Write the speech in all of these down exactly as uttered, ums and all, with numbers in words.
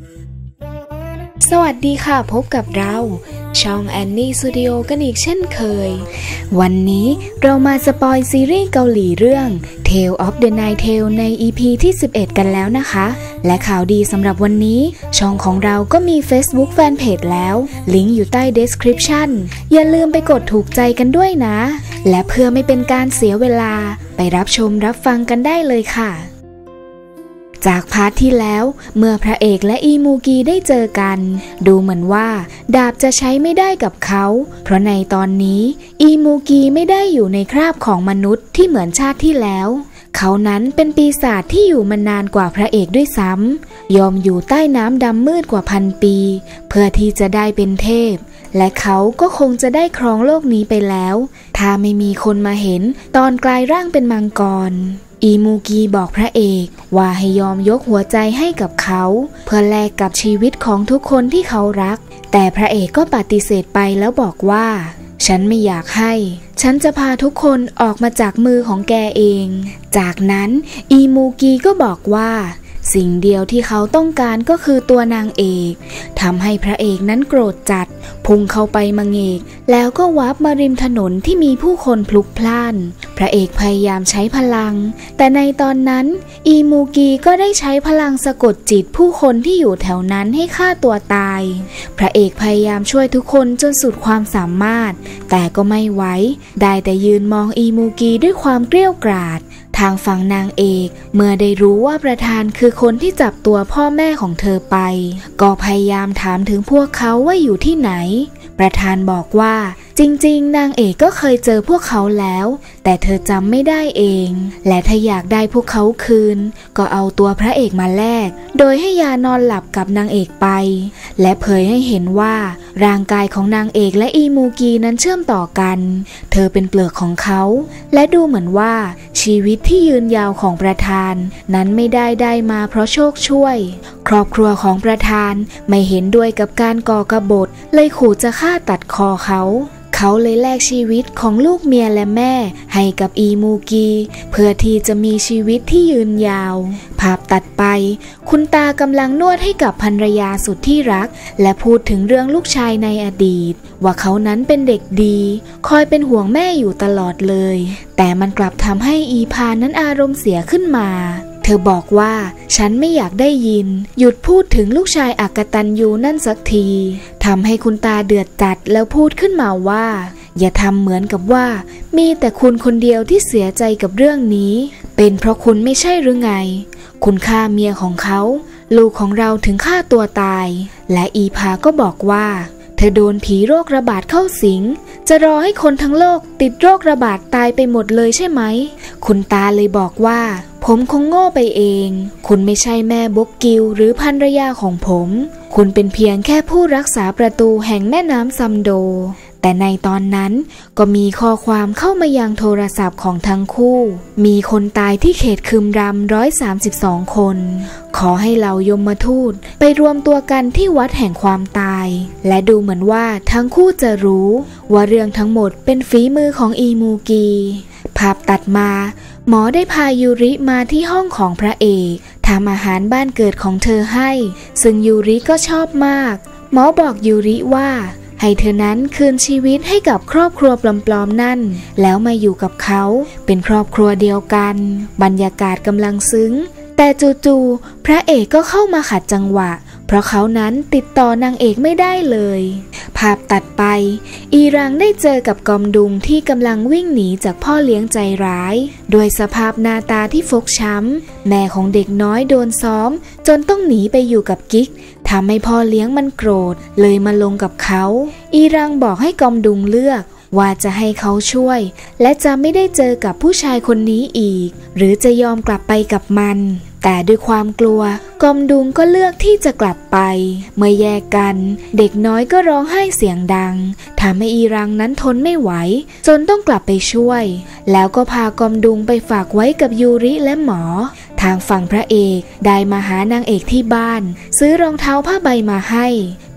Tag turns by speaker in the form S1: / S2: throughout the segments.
S1: สวัสดีค่ะพบกับเราช่องแอนนี่สตูดิโอกันอีกเช่นเคยวันนี้เรามาสปอยซีรีส์เกาหลีเรื่อง Tale of the Night Tale ใน อี พี ที่สิบเอ็ดกันแล้วนะคะและข่าวดีสำหรับวันนี้ช่องของเราก็มี Facebook Fanpage แล้วลิงก์อยู่ใต้ Description อย่าลืมไปกดถูกใจกันด้วยนะและเพื่อไม่เป็นการเสียเวลาไปรับชมรับฟังกันได้เลยค่ะจากพาร์ทที่แล้วเมื่อพระเอกและอีมูกีได้เจอกันดูเหมือนว่าดาบจะใช้ไม่ได้กับเขาเพราะในตอนนี้อีมูกีไม่ได้อยู่ในคราบของมนุษย์ที่เหมือนชาติที่แล้วเขานั้นเป็นปีศาจที่อยู่มานานกว่าพระเอกด้วยซ้ำยอมอยู่ใต้น้ำดำมืดกว่าพันปีเพื่อที่จะได้เป็นเทพและเขาก็คงจะได้ครองโลกนี้ไปแล้วถ้าไม่มีคนมาเห็นตอนกลายร่างเป็นมังกรอีมูกีบอกพระเอกว่าให้ยอมยกหัวใจให้กับเขาเพื่อแลกกับชีวิตของทุกคนที่เขารักแต่พระเอกก็ปฏิเสธไปแล้วบอกว่าฉันไม่อยากให้ฉันจะพาทุกคนออกมาจากมือของแกเองจากนั้นอีมูกีก็บอกว่าสิ่งเดียวที่เขาต้องการก็คือตัวนางเอกทำให้พระเอกนั้นโกรธจัดพุ่งเข้าไปมังเอกแล้วก็วาร์ปมาริมถนนที่มีผู้คนพลุกพล่านพระเอกพยายามใช้พลังแต่ในตอนนั้นอีมูกีก็ได้ใช้พลังสะกดจิตผู้คนที่อยู่แถวนั้นให้ฆ่าตัวตายพระเอกพยายามช่วยทุกคนจนสุดความสามารถแต่ก็ไม่ไหวได้แต่ยืนมองอีมูกีด้วยความเกรี้ยวกราดทางฝั่งนางเอกเมื่อได้รู้ว่าประธานคือคนที่จับตัวพ่อแม่ของเธอไปก็พยายามถามถึงพวกเขาว่าอยู่ที่ไหนประธานบอกว่าจริงๆนางเอกก็เคยเจอพวกเขาแล้วแต่เธอจำไม่ได้เองและถ้าอยากได้พวกเขาคืนก็เอาตัวพระเอกมาแลกโดยให้ยานอนหลับกับนางเอกไปและเผยให้เห็นว่าร่างกายของนางเอกและอีมูกีนั้นเชื่อมต่อกันเธอเป็นเปลือกของเขาและดูเหมือนว่าชีวิตที่ยืนยาวของประธานนั้นไม่ได้ได้มาเพราะโชคช่วยครอบครัวของประธานไม่เห็นด้วยกับการก่อกบฏเลยขู่จะฆ่าตัดคอเขาเขาเลยแลกชีวิตของลูกเมียและแม่ให้กับอีมูกีเพื่อที่จะมีชีวิตที่ยืนยาวภาพตัดไปคุณตากำลังนวดให้กับภรรยาสุดที่รักและพูดถึงเรื่องลูกชายในอดีตว่าเขานั้นเป็นเด็กดีคอยเป็นห่วงแม่อยู่ตลอดเลยแต่มันกลับทำให้อีพานั้นอารมณ์เสียขึ้นมาเธอบอกว่าฉันไม่อยากได้ยินหยุดพูดถึงลูกชายอกตัญญูนั่นสักทีทำให้คุณตาเดือดจัดแล้วพูดขึ้นมาว่าอย่าทำเหมือนกับว่ามีแต่คุณคนเดียวที่เสียใจกับเรื่องนี้เป็นเพราะคุณไม่ใช่หรือไงคุณฆ่าเมียของเขาลูกของเราถึงฆ่าตัวตายและอีพาก็บอกว่าเธอโดนผีโรคระบาดเข้าสิงจะรอให้คนทั้งโลกติดโรคระบาดตายไปหมดเลยใช่ไหมคุณตาเลยบอกว่าผมคงโง่ไปเองคุณไม่ใช่แม่บกกิวหรือภรรยาของผมคุณเป็นเพียงแค่ผู้รักษาประตูแห่งแม่น้ำซัมโดแต่ในตอนนั้นก็มีข้อความเข้ามายังโทรศัพท์ของทั้งคู่มีคนตายที่เขตคึมรำร้อยสามสิบสองคนขอให้เหล่ายมทูตไปรวมตัวกันที่วัดแห่งความตายและดูเหมือนว่าทั้งคู่จะรู้ว่าเรื่องทั้งหมดเป็นฝีมือของอีมูกีภาพตัดมาหมอได้พายูริมาที่ห้องของพระเอกทำอาหารบ้านเกิดของเธอให้ซึ่งยูริก็ชอบมากหมอบอกยูริว่าให้เธอนั้นคืนชีวิตให้กับครอบครัวปลอมๆนั่นแล้วมาอยู่กับเขาเป็นครอบครัวเดียวกันบรรยากาศกำลังซึ้งแต่จู่ๆพระเอกก็เข้ามาขัดจังหวะเพราะเขานั้นติดต่อนางเอกไม่ได้เลยภาพตัดไปอีรังได้เจอกับกอมดุงที่กำลังวิ่งหนีจากพ่อเลี้ยงใจร้ายด้วยสภาพหน้าตาที่ฟกช้ำแม่ของเด็กน้อยโดนซ้อมจนต้องหนีไปอยู่กับกิ๊กทำให้พ่อเลี้ยงมันโกรธเลยมาลงกับเขาอีรังบอกให้กอมดุงเลือกว่าจะให้เขาช่วยและจะไม่ได้เจอกับผู้ชายคนนี้อีกหรือจะยอมกลับไปกับมันแต่ด้วยความกลัวกอมดุงก็เลือกที่จะกลับไปเมื่อแยกกันเด็กน้อยก็ร้องไห้เสียงดังทำให้อีรังนั้นทนไม่ไหวจนต้องกลับไปช่วยแล้วก็พากอมดุงไปฝากไว้กับยูริและหมอทางฝั่งพระเอกได้มาหานางเอกที่บ้านซื้อรองเท้าผ้าใบมาให้ถึง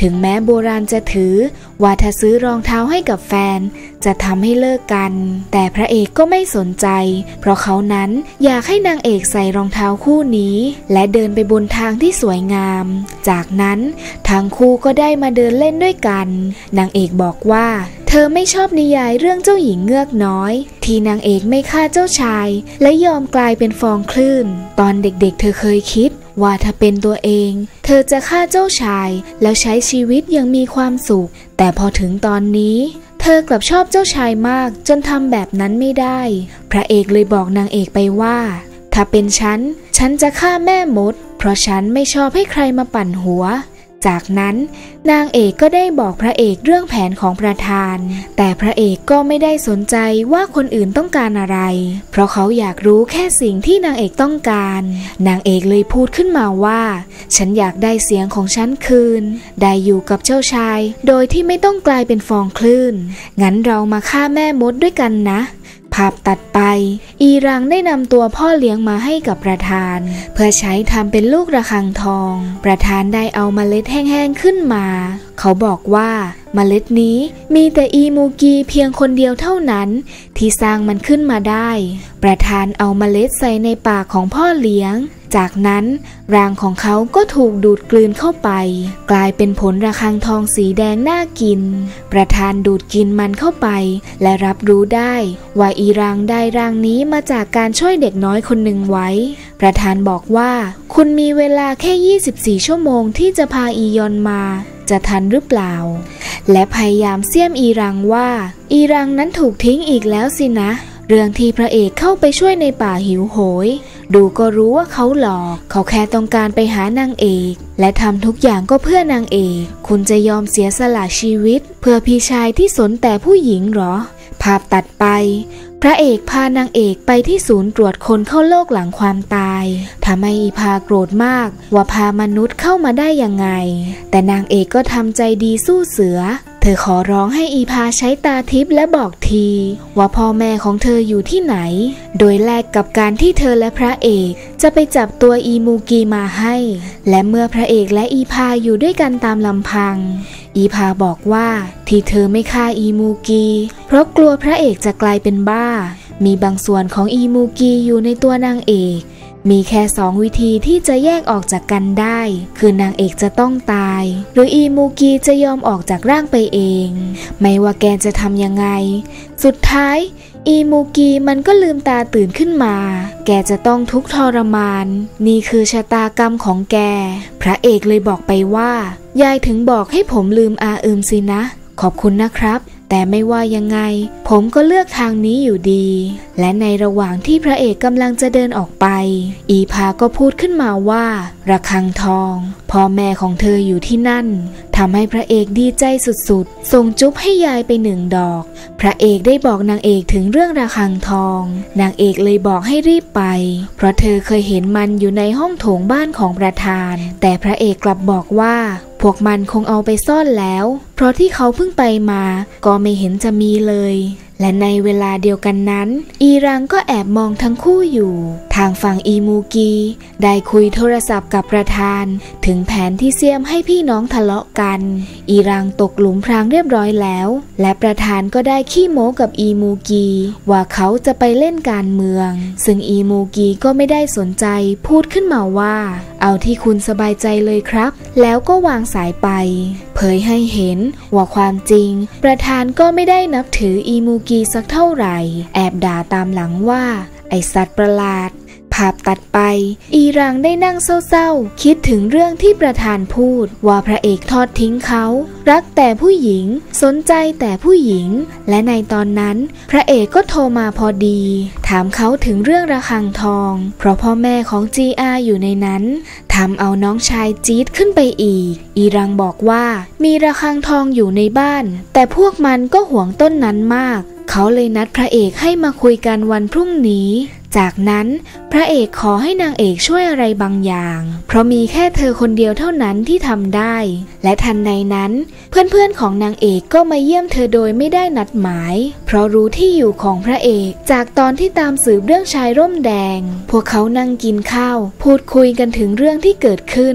S1: ถึงแม้โบราณจะถือว่าถ้าซื้อรองเท้าให้กับแฟนจะทำให้เลิกกันแต่พระเอกก็ไม่สนใจเพราะเขานั้นอยากให้นางเอกใส่รองเท้าคู่นี้และเดินไปบนทางที่สวยงามจากนั้นทั้งคู่ก็ได้มาเดินเล่นด้วยกันนางเอกบอกว่าเธอไม่ชอบนิยายเรื่องเจ้าหญิงเงือกน้อยที่นางเอกไม่ฆ่าเจ้าชายและยอมกลายเป็นฟองคลื่นตอนเด็กๆเธอเคยคิดว่าถ้าเป็นตัวเองเธอจะฆ่าเจ้าชายแล้วใช้ชีวิตอย่างมีความสุขแต่พอถึงตอนนี้เธอกลับชอบเจ้าชายมากจนทำแบบนั้นไม่ได้พระเอกเลยบอกนางเอกไปว่าถ้าเป็นฉันฉันจะฆ่าแม่มดเพราะฉันไม่ชอบให้ใครมาปั่นหัวจากนั้นนางเอกก็ได้บอกพระเอกเรื่องแผนของประธานแต่พระเอกก็ไม่ได้สนใจว่าคนอื่นต้องการอะไรเพราะเขาอยากรู้แค่สิ่งที่นางเอกต้องการนางเอกเลยพูดขึ้นมาว่าฉันอยากได้เสียงของฉันคืนได้อยู่กับเจ้าชายโดยที่ไม่ต้องกลายเป็นฟองคลื่นงั้นเรามาฆ่าแม่มดด้วยกันนะภาพตัดไปอีรังได้นำตัวพ่อเลี้ยงมาให้กับประธานเพื่อใช้ทำเป็นลูกระฆังทองประธานได้เอาเมล็ดแห้งๆขึ้นมาเขาบอกว่าเมล็ดนี้มีแต่อีมูกีเพียงคนเดียวเท่านั้นที่สร้างมันขึ้นมาได้ประธานเอาเมล็ดใส่ในปากของพ่อเลี้ยงจากนั้นร่างของเขาก็ถูกดูดกลืนเข้าไปกลายเป็นผลระฆังทองสีแดงน่ากินประธานดูดกินมันเข้าไปและรับรู้ได้ว่าอีรังได้ร่างนี้มาจากการช่วยเด็กน้อยคนหนึ่งไว้ประธานบอกว่าคุณมีเวลาแค่ยี่สิบสี่ชั่วโมงที่จะพาอียอนมาจะทันหรือเปล่าและพยายามเสี้ยมอีรังว่าอีรังนั้นถูกทิ้งอีกแล้วสินะเรื่องที่พระเอกเข้าไปช่วยในป่าหิวโหยดูก็รู้ว่าเขาหลอกเขาแค่ต้องการไปหานางเอกและทำทุกอย่างก็เพื่อนางเอกคุณจะยอมเสียสละชีวิตเพื่อพี่ชายที่สนแต่ผู้หญิงหรอภาพตัดไปพระเอกพานางเอกไปที่ศูนย์ตรวจคนเข้าโลกหลังความตายทำให้อีพาโกรธมากว่าพามนุษย์เข้ามาได้ยังไงแต่นางเอกก็ทำใจดีสู้เสือเธอขอร้องให้อีพาใช้ตาทิพย์และบอกทีว่าพ่อแม่ของเธออยู่ที่ไหนโดยแลกกับการที่เธอและพระเอกจะไปจับตัวอีมูกีมาให้และเมื่อพระเอกและอีพาอยู่ด้วยกันตามลำพังอีพาบอกว่าที่เธอไม่ฆ่าอีมูกีเพราะกลัวพระเอกจะกลายเป็นบ้ามีบางส่วนของอีมูกีอยู่ในตัวนางเอกมีแค่สองวิธีที่จะแยกออกจากกันได้คือนางเอกจะต้องตายหรืออีมูกีจะยอมออกจากร่างไปเองไม่ว่าแกจะทำยังไงสุดท้ายอีมูกีมันก็ลืมตาตื่นขึ้นมาแกจะต้องทุกข์ทรมานนี่คือชะตากรรมของแกพระเอกเลยบอกไปว่ายายถึงบอกให้ผมลืมอาอืมสินะขอบคุณนะครับแต่ไม่ว่ายังไงผมก็เลือกทางนี้อยู่ดีและในระหว่างที่พระเอกกำลังจะเดินออกไปอีพาก็พูดขึ้นมาว่าระฆังทองพ่อแม่ของเธออยู่ที่นั่นทำให้พระเอกดีใจสุดๆส่งจุ๊บให้ยายไปหนึ่งดอกพระเอกได้บอกนางเอกถึงเรื่องระฆังทองนางเอกเลยบอกให้รีบไปเพราะเธอเคยเห็นมันอยู่ในห้องโถงบ้านของประธานแต่พระเอกกลับบอกว่าพวกมันคงเอาไปซ่อนแล้วเพราะที่เขาเพิ่งไปมาก็ไม่เห็นจะมีเลยและในเวลาเดียวกันนั้นอีรังก็แอบมองทั้งคู่อยู่ทางฝั่งอีมูกีได้คุยโทรศัพท์กับประธานถึงแผนที่เสียมให้พี่น้องทะเลาะกันอีรังตกหลุมพรางเรียบร้อยแล้วและประธานก็ได้ขี้โม้กับอีมูกีว่าเขาจะไปเล่นการเมืองซึ่งอีมูกีก็ไม่ได้สนใจพูดขึ้นมาว่าเอาที่คุณสบายใจเลยครับแล้วก็วางสายไปเผยให้เห็นว่าความจริงประธานก็ไม่ได้นับถืออีมูกีสักเท่าไหร่แอบด่าตามหลังว่าไอสัตว์ประหลาดภาพตัดไปอีรังได้นั่งเศร้าๆคิดถึงเรื่องที่ประธานพูดว่าพระเอกทอดทิ้งเขารักแต่ผู้หญิงสนใจแต่ผู้หญิงและในตอนนั้นพระเอกก็โทรมาพอดีถามเขาถึงเรื่องระฆังทองเพราะพ่อแม่ของจีอาอยู่ในนั้นทำเอาน้องชายจี๊ดขึ้นไปอีกอีรังบอกว่ามีระฆังทองอยู่ในบ้านแต่พวกมันก็หวงต้นนั้นมากเขาเลยนัดพระเอกให้มาคุยกันวันพรุ่งนี้จากนั้นพระเอกขอให้นางเอกช่วยอะไรบางอย่างเพราะมีแค่เธอคนเดียวเท่านั้นที่ทำได้และทันใดนั้นเพื่อนๆของนางเอกก็มาเยี่ยมเธอโดยไม่ได้นัดหมายเพราะรู้ที่อยู่ของพระเอกจากตอนที่ตามสืบเรื่องชายร่มแดงพวกเขานั่งกินข้าวพูดคุยกันถึงเรื่องที่เกิดขึ้น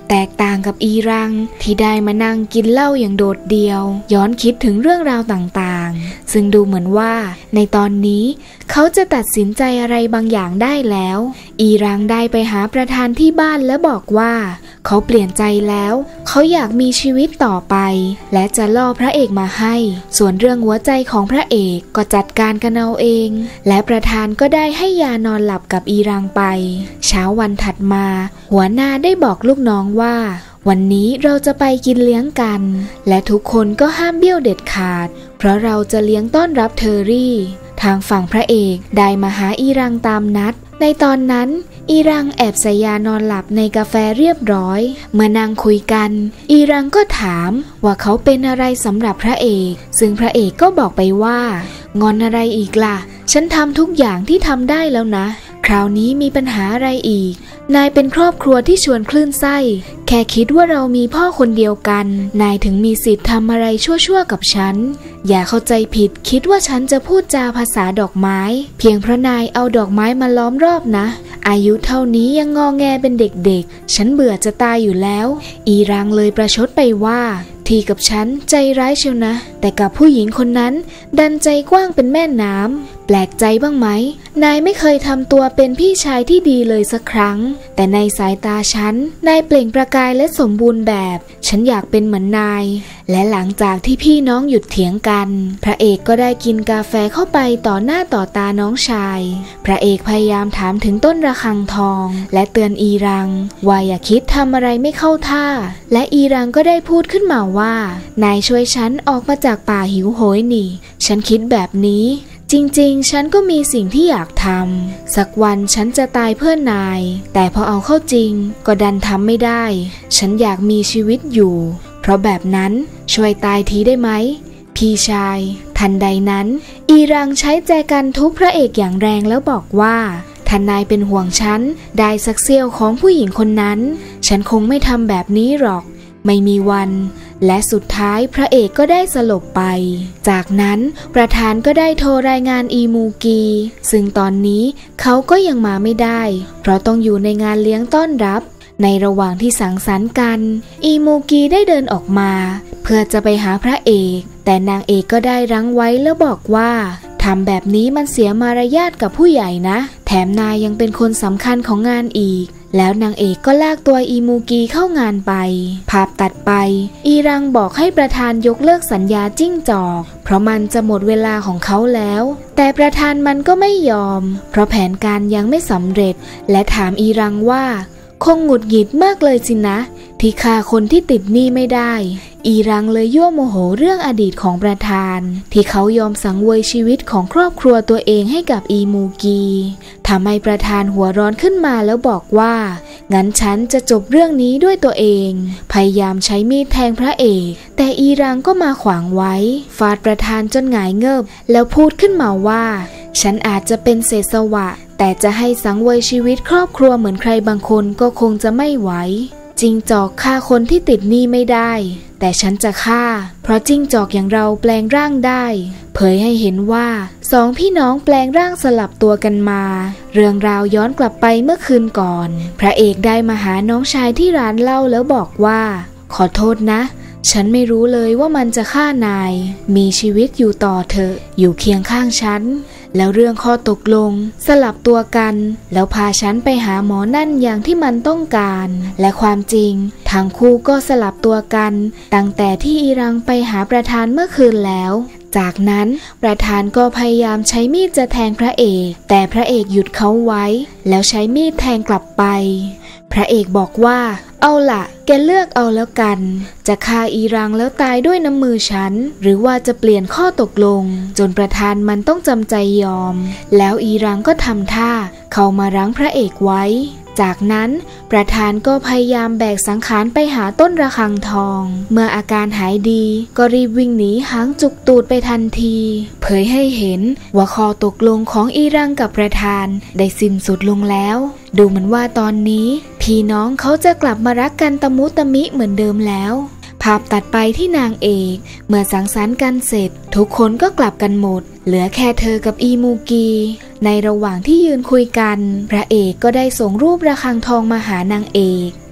S1: แตกต่างกับอีรังที่ได้มานั่งกินเหล้าอย่างโดดเดี่ยวย้อนคิดถึงเรื่องราวต่างๆซึ่งดูเหมือนว่าในตอนนี้เขาจะตัดสินใจอะไรบางอย่างได้แล้วอีรังได้ไปหาประธานที่บ้านและบอกว่าเขาเปลี่ยนใจแล้วเขาอยากมีชีวิตต่อไปและจะล่อพระเอกมาให้ส่วนเรื่องหัวใจของพระเอกก็จัดการกันเอาเองและประธานก็ได้ให้ยานอนหลับกับอีรังไปเช้าวันถัดมาหัวหน้าได้บอกลูกน้องว่าวันนี้เราจะไปกินเลี้ยงกันและทุกคนก็ห้ามเบี้ยวเด็ดขาดเพราะเราจะเลี้ยงต้อนรับเทอรี่ทางฝั่งพระเอกได้มาหาอีรังตามนัดในตอนนั้นอีรังแอบใส่ยานอนหลับในกาแฟเรียบร้อยเมื่อนั่งคุยกันอีรังก็ถามว่าเขาเป็นอะไรสำหรับพระเอกซึ่งพระเอกก็บอกไปว่างอนอะไรอีกล่ะฉันทำทุกอย่างที่ทำได้แล้วนะคราวนี้มีปัญหาอะไรอีกนายเป็นครอบครัวที่ชวนคลื่นไส้แค่คิดว่าเรามีพ่อคนเดียวกันนายถึงมีสิทธิ์ทำอะไรชั่วๆกับฉันอย่าเข้าใจผิดคิดว่าฉันจะพูดจาภาษาดอกไม้เพียงเพราะนายเอาดอกไม้มาล้อมรอบนะอายุเท่านี้ยังงอแงเป็นเด็กๆฉันเบื่อจะตายอยู่แล้วอีรังเลยประชดไปว่าที่กับฉันใจร้ายเชียวนะแต่กับผู้หญิงคนนั้นดันใจกว้างเป็นแม่น้ำแปลกใจบ้างไหมนายไม่เคยทำตัวเป็นพี่ชายที่ดีเลยสักครั้งแต่ในสายตาฉันนายเปล่งประกายและสมบูรณ์แบบฉันอยากเป็นเหมือนนายและหลังจากที่พี่น้องหยุดเถียงกันพระเอกก็ได้กินกาแฟเข้าไปต่อหน้าต่อตาน้องชายพระเอกพยายามถามถึงต้นระฆังทองและเตือนอีรังว่าอย่าคิดทำอะไรไม่เข้าท่าและอีรังก็ได้พูดขึ้นมาว่านายช่วยฉันออกมาจากป่าหิวโหยนี่ฉันคิดแบบนี้จริงๆฉันก็มีสิ่งที่อยากทำสักวันฉันจะตายเพื่อนายแต่พอเอาเข้าจริงก็ดันทำไม่ได้ฉันอยากมีชีวิตอยู่เพราะแบบนั้นช่วยตายทีได้ไหมพี่ชายทันใดนั้นอีรังใช้แจกันทุบพระเอกอย่างแรงแล้วบอกว่าถ้านายเป็นห่วงฉันได้สักเสี้ยวของผู้หญิงคนนั้นฉันคงไม่ทำแบบนี้หรอกไม่มีวันและสุดท้ายพระเอกก็ได้สลบไปจากนั้นประธานก็ได้โทรรายงานอีมูกีซึ่งตอนนี้เขาก็ยังมาไม่ได้เพราะต้องอยู่ในงานเลี้ยงต้อนรับในระหว่างที่สังสรรค์กันอีมูกีได้เดินออกมาเพื่อจะไปหาพระเอกแต่นางเอกก็ได้รั้งไว้แล้วบอกว่าทำแบบนี้มันเสียมารยาทกับผู้ใหญ่นะแถมนายยังเป็นคนสำคัญของงานอีกแล้วนางเอกก็ลากตัวอีมูกีเข้างานไปภาพตัดไปอีรังบอกให้ประธานยกเลิกสัญญาจิ้งจอกเพราะมันจะหมดเวลาของเขาแล้วแต่ประธานมันก็ไม่ยอมเพราะแผนการยังไม่สำเร็จและถามอีรังว่าคงหงุดหงิดมากเลยสินะที่ฆ่าคนที่ติดหนี้ไม่ได้อีรังเลยยั่วโมโหเรื่องอดีตของประธานที่เขายอมสังเวยชีวิตของครอบครัวตัวเองให้กับอีมูกีทำให้ประธานหัวร้อนขึ้นมาแล้วบอกว่างั้นฉันจะจบเรื่องนี้ด้วยตัวเองพยายามใช้มีดแทงพระเอกแต่อีรังก็มาขวางไว้ฟาดประธานจนหงายเงิบแล้วพูดขึ้นมาว่าฉันอาจจะเป็นเศษสวะแต่จะให้สังเวยชีวิตครอบครัวเหมือนใครบางคนก็คงจะไม่ไหวจิ้งจอกฆ่าคนที่ติดหนี้ไม่ได้แต่ฉันจะฆ่าเพราะจิ้งจอกอย่างเราแปลงร่างได้เผยให้เห็นว่าสองพี่น้องแปลงร่างสลับตัวกันมาเรื่องราวย้อนกลับไปเมื่อคืนก่อนพระเอกได้มาหาน้องชายที่ร้านเหล้าแล้วบอกว่าขอโทษนะฉันไม่รู้เลยว่ามันจะฆ่านายมีชีวิตอยู่ต่อเถอะอยู่เคียงข้างฉันแล้วเรื่องข้อตกลงสลับตัวกันแล้วพาฉันไปหาหมอนั่นอย่างที่มันต้องการและความจริงทั้งคู่ก็สลับตัวกันตั้งแต่ที่อีรังไปหาประธานเมื่อคืนแล้วจากนั้นประธานก็พยายามใช้มีดจะแทงพระเอกแต่พระเอกหยุดเขาไว้แล้วใช้มีดแทงกลับไปพระเอกบอกว่าเอาล่ะแกเลือกเอาแล้วกันจะฆ่าอีรังแล้วตายด้วยน้ำมือฉันหรือว่าจะเปลี่ยนข้อตกลงจนประธานมันต้องจำใจยอมแล้วอีรังก็ทำท่าเข้ามารั้งพระเอกไว้จากนั้นประธานก็พยายามแบกสังขารไปหาต้นระฆังทองเมื่ออาการหายดีก็รีบวิ่งหนีหางจุกตูดไปทันทีเผยให้เห็นว่าข้อตกลงของอีรังกับประธานได้สิ้นสุดลงแล้วดูเหมือนว่าตอนนี้พี่น้องเขาจะกลับมารักกันตะมุตะมิเหมือนเดิมแล้วภาพตัดไปที่นางเอกเมื่อสังสรรค์กันเสร็จทุกคนก็กลับกันหมดเหลือแค่เธอกับอีมูกีในระหว่างที่ยืนคุยกันพระเอกก็ได้ส่งรูประฆังทองมาหานางเอกท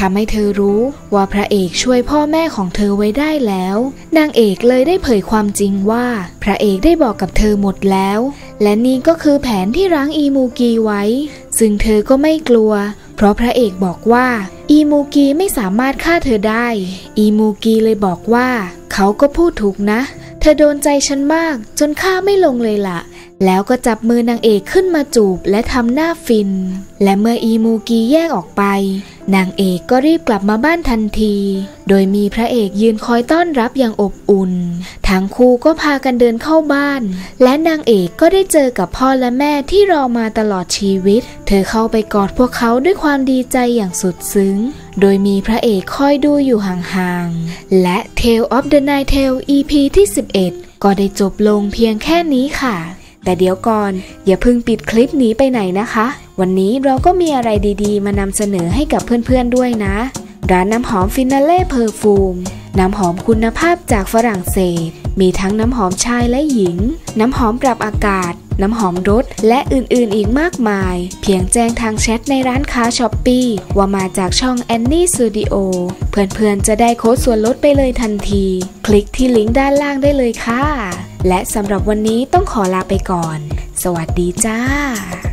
S1: ทำให้เธอรู้ว่าพระเอกช่วยพ่อแม่ของเธอไว้ได้แล้วนางเอกเลยได้เผยความจริงว่าพระเอกได้บอกกับเธอหมดแล้วและนี่ก็คือแผนที่รั้งอีมูกีไว้ซึ่งเธอก็ไม่กลัวเพราะพระเอกบอกว่าอีมูกีไม่สามารถฆ่าเธอได้อีมูกีเลยบอกว่าเขาก็พูดถูกนะเธอโดนใจฉันมากจนฆ่าไม่ลงเลยล่ะแล้วก็จับมือนางเอกขึ้นมาจูบและทำหน้าฟินและเมื่ออีมูกีแยกออกไปนางเอกก็รีบกลับมาบ้านทันทีโดยมีพระเอกยืนคอยต้อนรับอย่างอบอุ่นทั้งคู่ก็พากันเดินเข้าบ้านและนางเอกก็ได้เจอกับพ่อและแม่ที่รอมาตลอดชีวิตเธอเข้าไปกอดพวกเขาด้วยความดีใจอย่างสุดซึ้งโดยมีพระเอกคอยดูอยู่ห่างๆและ Tale of the Night Tale อี พี ที่สิบเอ็ดก็ได้จบลงเพียงแค่นี้ค่ะแต่เดี๋ยวก่อนอย่าเพิ่งปิดคลิปนี้ไปไหนนะคะวันนี้เราก็มีอะไรดีๆมานำเสนอให้กับเพื่อนๆด้วยนะร้านน้ำหอมฟินาเล่เพอร์ฟูมน้ำหอมคุณภาพจากฝรั่งเศสมีทั้งน้ำหอมชายและหญิงน้ำหอมปรับอากาศน้ำหอมรสและอื่นๆอีกมากมายเพียงแจ้งทางแชทในร้านค้าช้อปปี้ว่ามาจากช่อง Annie Studio เพื่อนๆจะได้โค้ดส่วนลดไปเลยทันทีคลิกที่ลิงก์ด้านล่างได้เลยค่ะและสำหรับวันนี้ต้องขอลาไปก่อนสวัสดีจ้า